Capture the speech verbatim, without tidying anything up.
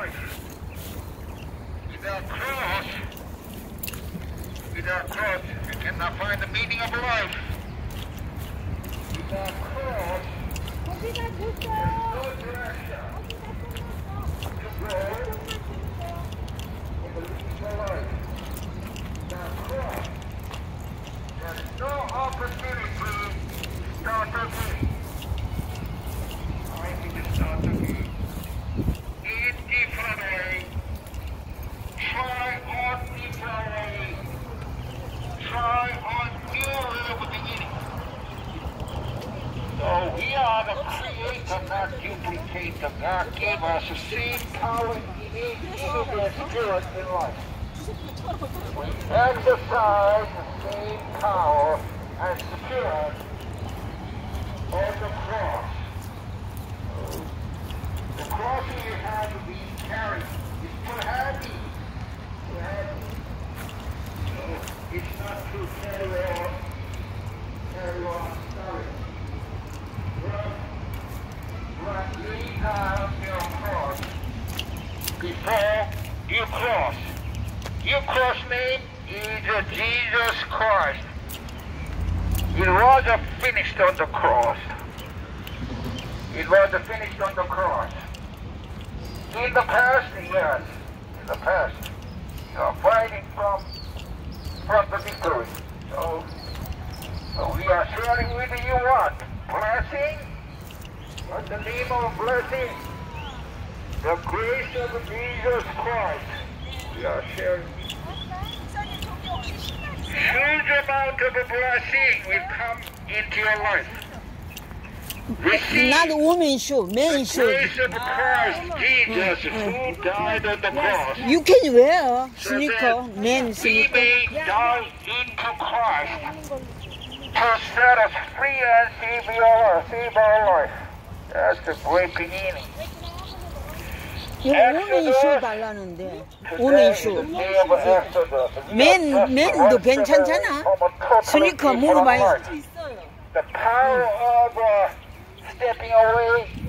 life. Without cross, without cross, you cannot find the meaning of life. Without cross, there's no direction to go in the meaning of life. Without cross, there is no opportunity to start again. I need to start again. In different way. Try on different way. Try on new way of beginning. So we are the creator, not duplicator. God gave us the same power in each individual spirit in life. We exercise the same power and spirit on the cross. The cross you have to be carried is too heavy. Too heavy. So it's not to carry on. Carry on. Sorry. But, but lay down your cross before you cross. Your cross name is Jesus Christ. It wasn't finished on the cross. It wasn't finished on the cross. In the past, yes. In the past. You are fighting from, from the victory. So, so we are sharing with you what? Blessing? What's the name of blessing? The grace of Jesus Christ. We are sharing. Huge amount of blessing will come into your life. Not woman shoe, man shoe. The grace of Christ, Jesus, who died on the cross. You can wear sneaker, man We sneaker. may die into Christ to set us free and save your save our life. That's the great beginning. woman shoe 달라는데. woman shoe. 맨 맨도 괜찮잖아. 스니커 무릎 많이. The power of uh, stepping away